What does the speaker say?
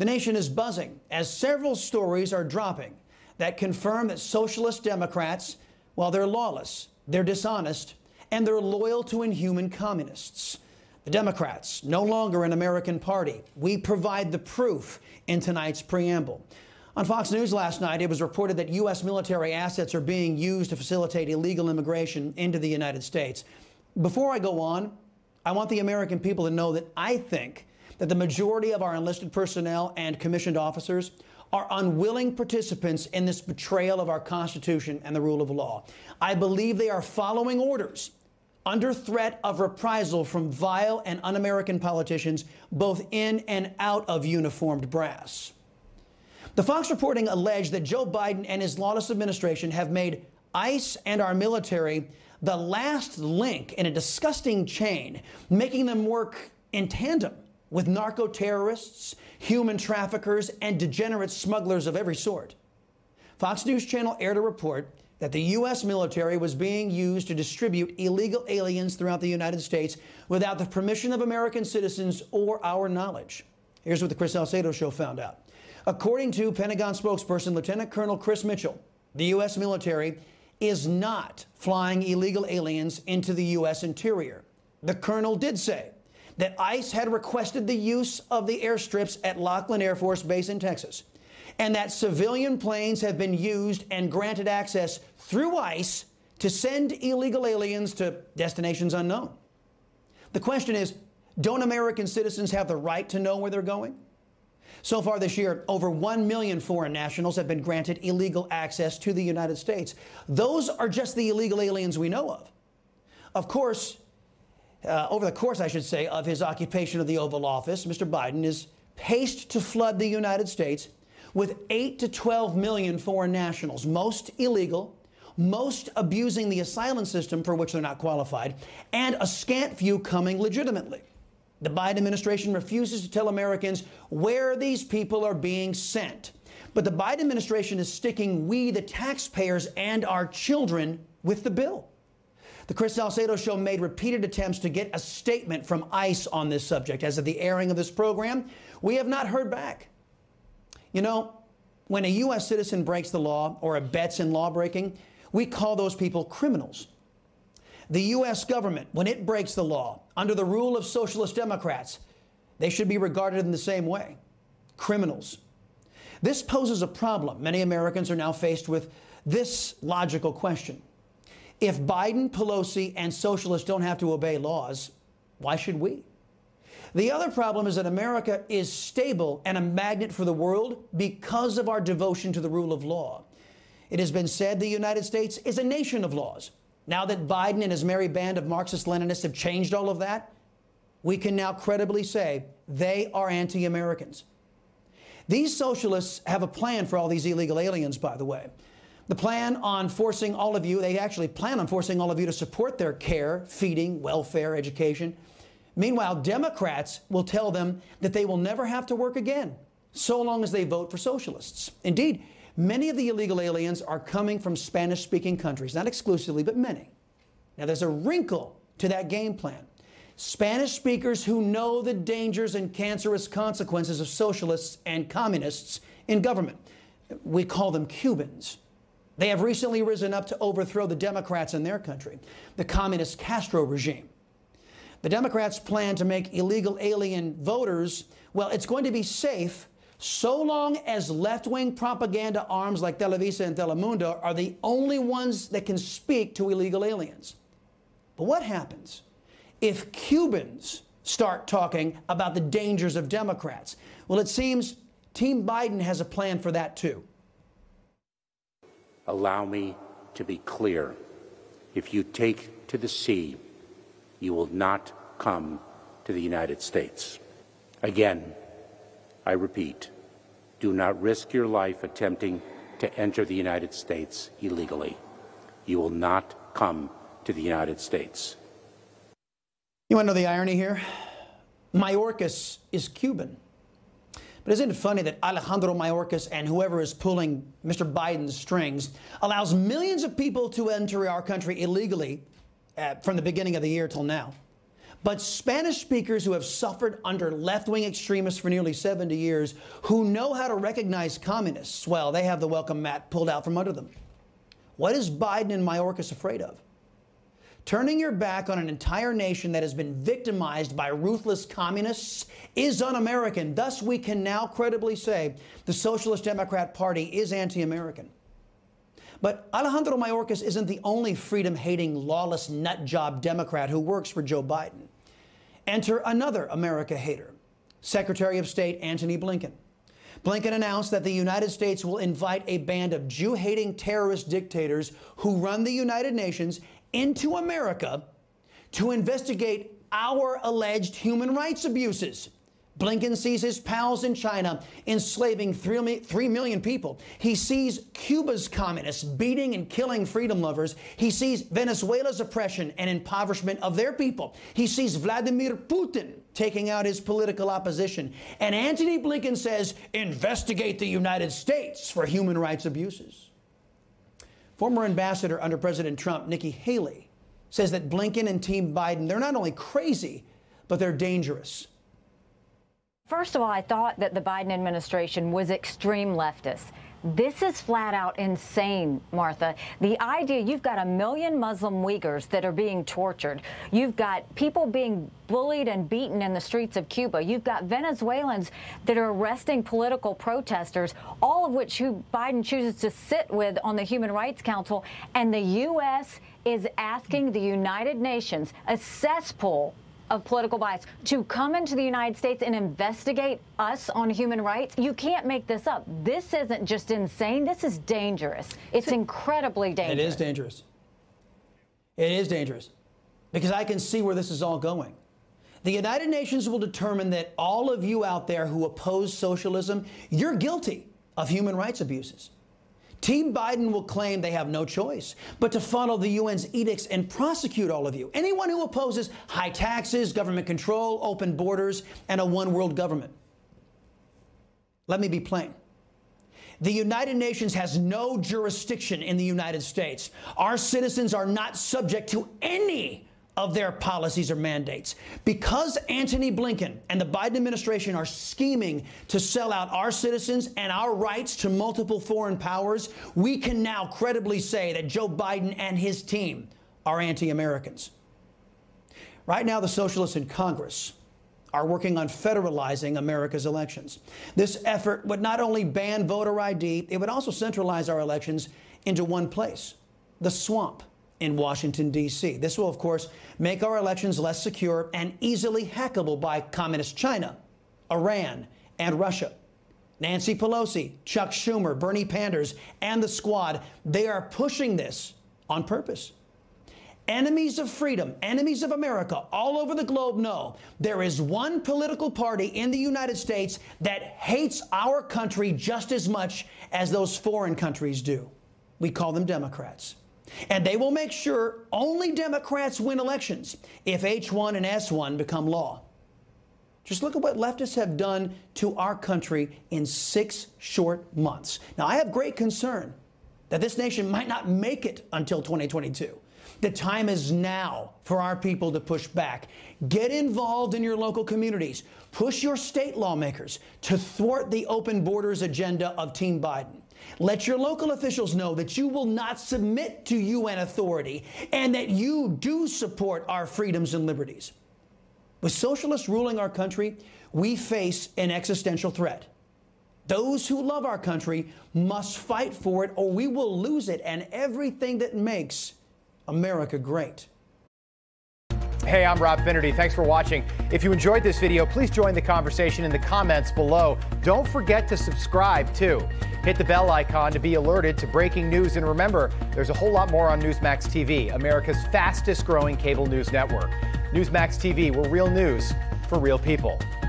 The nation is buzzing as several stories are dropping that confirm that socialist Democrats, while they're lawless, they're dishonest, and they're loyal to inhuman communists. The Democrats, no longer an American party. We provide the proof in tonight's preamble. On Fox News last night, it was reported that U.S. military assets are being used to facilitate illegal immigration into the United States. Before I go on, I want the American people to know that I think that the majority of our enlisted personnel and commissioned officers are unwilling participants in this betrayal of our Constitution and the rule of law. I believe they are following orders under threat of reprisal from vile and un-American politicians, both in and out of uniformed brass. The Fox reporting alleged that Joe Biden and his lawless administration have made ICE and our military the last link in a disgusting chain, making them work in tandem with narco-terrorists, human traffickers, and degenerate smugglers of every sort. Fox News Channel aired a report that the U.S. military was being used to distribute illegal aliens throughout the United States without the permission of American citizens or our knowledge. Here's what the Chris Salcedo Show found out. According to Pentagon spokesperson Lieutenant Colonel Chris Mitchell, the U.S. military is not flying illegal aliens into the U.S. interior. The colonel did say that ICE had requested the use of the airstrips at Laughlin Air Force Base in Texas, and that civilian planes have been used and granted access through ICE to send illegal aliens to destinations unknown. The question is, don't American citizens have the right to know where they're going? So far this year, over 1 million foreign nationals have been granted illegal access to the United States. Those are just the illegal aliens we know of. Of course, over the course, I should say, of his occupation of the Oval Office, Mr. Biden is paced to flood the United States with 8 to 12 million foreign nationals, most illegal, most abusing the asylum system for which they're not qualified, and a scant few coming legitimately. The Biden administration refuses to tell Americans where these people are being sent. But the Biden administration is sticking we, the taxpayers, and our children with the bill. The Chris Salcedo Show made repeated attempts to get a statement from ICE on this subject. As of the airing of this program, we have not heard back. You know, when a U.S. citizen breaks the law or abets in lawbreaking, we call those people criminals. The U.S. government, when it breaks the law under the rule of socialist Democrats, they should be regarded in the same way. Criminals. This poses a problem. Many Americans are now faced with this logical question. If Biden, Pelosi, and socialists don't have to obey laws, why should we? The other problem is that America is stable and a magnet for the world because of our devotion to the rule of law. It has been said the United States is a nation of laws. Now that Biden and his merry band of Marxist-Leninists have changed all of that, we can now credibly say they are anti-Americans. These socialists have a plan for all these illegal aliens, by the way. The plan on forcing all of you, they actually plan on forcing all of you to support their care, feeding, welfare, education. Meanwhile, Democrats will tell them that they will never have to work again, so long as they vote for socialists. Indeed, many of the illegal aliens are coming from Spanish-speaking countries, not exclusively, but many. Now, there's a wrinkle to that game plan. Spanish speakers who know the dangers and cancerous consequences of socialists and communists in government. We call them Cubans. They have recently risen up to overthrow the Democrats in their country, the communist Castro regime. The Democrats plan to make illegal alien voters, well, it's going to be safe so long as left-wing propaganda arms like Televisa and Telemundo are the only ones that can speak to illegal aliens. But what happens if Cubans start talking about the dangers of Democrats? Well, it seems Team Biden has a plan for that, too. Allow me to be clear. If you take to the sea, you will not come to the United States. Again, I repeat, do not risk your life attempting to enter the United States illegally. You will not come to the United States. You want to know the irony here? Mayorkas is Cuban. But isn't it funny that Alejandro Mayorkas and whoever is pulling Mr. Biden's strings allows millions of people to enter our country illegally from the beginning of the year till now? But Spanish speakers who have suffered under left-wing extremists for nearly 70 years, who know how to recognize communists, well, they have the welcome mat pulled out from under them. What is Biden and Mayorkas afraid of? Turning your back on an entire nation that has been victimized by ruthless communists is un-American. Thus, we can now credibly say the Socialist Democrat Party is anti-American. But Alejandro Mayorkas isn't the only freedom-hating, lawless nutjob Democrat who works for Joe Biden. Enter another America hater, Secretary of State Antony Blinken. Blinken announced that the United States will invite a band of Jew-hating terrorist dictators who run the United Nations into America to investigate our alleged human rights abuses. Blinken sees his pals in China enslaving 3 million people. He sees Cuba's communists beating and killing freedom lovers. He sees Venezuela's oppression and impoverishment of their people. He sees Vladimir Putin taking out his political opposition. And Antony Blinken says, investigate the United States for human rights abuses. Former ambassador under President Trump, Nikki Haley, says that Blinken and Team Biden, they're not only crazy, but they're dangerous. First of all, I thought that the Biden administration was extreme leftist. This is flat out insane, Martha. The idea you've got 1 million Muslim Uyghurs that are being tortured. You've got people being bullied and beaten in the streets of Cuba. You've got Venezuelans that are arresting political protesters, all of which Biden chooses to sit with on the Human Rights Council. And the U.S. is asking the United Nations, a cesspool of political bias, to come into the United States and investigate us on human rights. You can't make this up. This isn't just insane. This is dangerous. It's incredibly dangerous. It is dangerous. It is dangerous because I can see where this is all going. The United Nations will determine that all of you out there who oppose socialism, you're guilty of human rights abuses. Team Biden will claim they have no choice but to follow the UN's edicts and prosecute all of you. Anyone who opposes high taxes, government control, open borders, and a one-world government. Let me be plain. The United Nations has no jurisdiction in the United States. Our citizens are not subject to any of their policies or mandates. Because Antony Blinken and the Biden administration are scheming to sell out our citizens and our rights to multiple foreign powers, we can now credibly say that Joe Biden and his team are anti-Americans. Right now, the socialists in Congress are working on federalizing America's elections. This effort would not only ban voter ID, it would also centralize our elections into one place, the swamp in Washington, D.C. This will, of course, make our elections less secure and easily hackable by communist China, Iran, and Russia. Nancy Pelosi, Chuck Schumer, Bernie Sanders, and the squad, they are pushing this on purpose. Enemies of freedom, enemies of America all over the globe know there is one political party in the United States that hates our country just as much as those foreign countries do. We call them Democrats. And they will make sure only Democrats win elections if H1 and S1 become law. Just look at what leftists have done to our country in 6 short months. Now, I have great concern that this nation might not make it until 2022. The time is now for our people to push back. Get involved in your local communities. Push your state lawmakers to thwart the open borders agenda of Team Biden. Let your local officials know that you will not submit to UN authority and that you do support our freedoms and liberties. With socialists ruling our country, we face an existential threat. Those who love our country must fight for it or we will lose it and everything that makes America great. Hey, I'm Rob Finnerty. Thanks for watching. If you enjoyed this video, please join the conversation in the comments below. Don't forget to subscribe, too. Hit the bell icon to be alerted to breaking news. And remember, there's a whole lot more on Newsmax TV, America's fastest growing cable news network. Newsmax TV, where real news for real people.